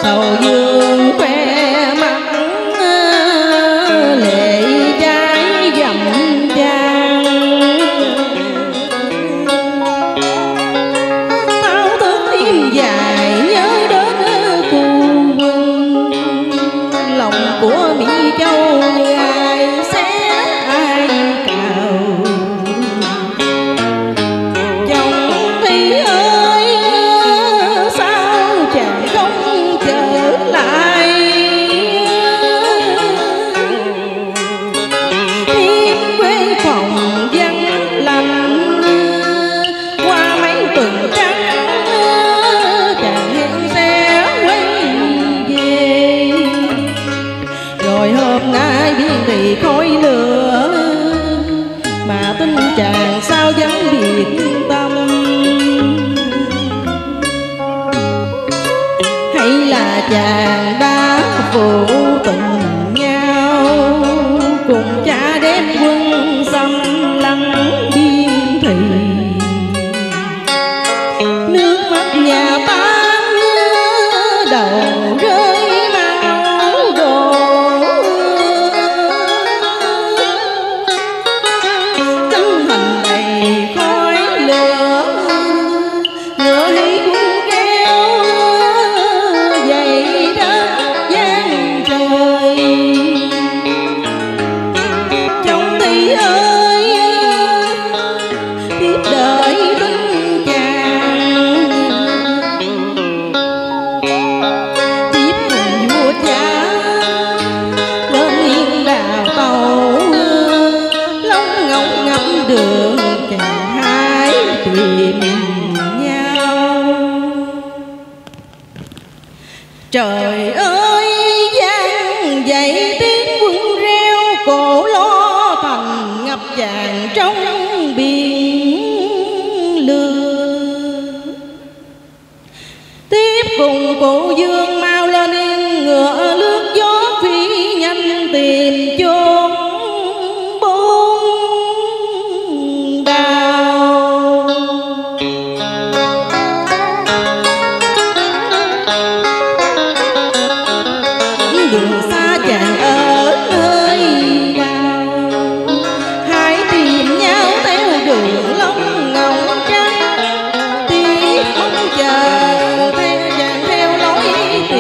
đầu dương khoe mắt lệ trái dầm trang. Thao thức đêm dài nhớ đến cô quân, lòng của Mỹ Châu như ai xé ai cào. Chồng thì ơi sao chàng không trở lại, thiên quê phòng vắng lặng qua mấy tuần trắng chàng hẹn sẽ quay về. Rồi hôm nay biên thì khói lửa mà tin chàng sao vắng biệt tâm. Hay là chàng đã phụ tình nhau cùng cha đem quân xâm lăng biên thùy. Nước mắt nhà tan đầu rơi máu đổ, cánh hành đầy khói lửa ngựa hay quân kéo dậy đất gian trời. Chồng thì ơi tiếp đợi tin chàng, tiếp cùng vua cha lên yên đào tàu, lông ngóng ngắm đường chàng hai tìm nhau. Trời ơi vang dậy tiếng quân reo, cổ lo thành ngập tràn trong biển lửa. Tiếp cùng cụ Dương mau lên yên ngựa lướt gió phi nhanh tìm chốn bốn đào. Đường xa chàng ở nơi nào, hai tìm nhau theo đường lông ngọc trắng. Tiếc mong chờ theo chàng theo lối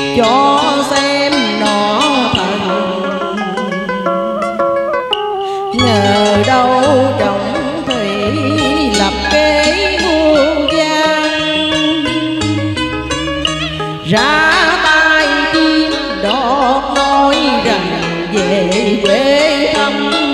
cho xem nọ thần. Ngờ đâu trọng thủy lập kế muôn gian, ra tay kiếm đọt nói rằng về quê thăm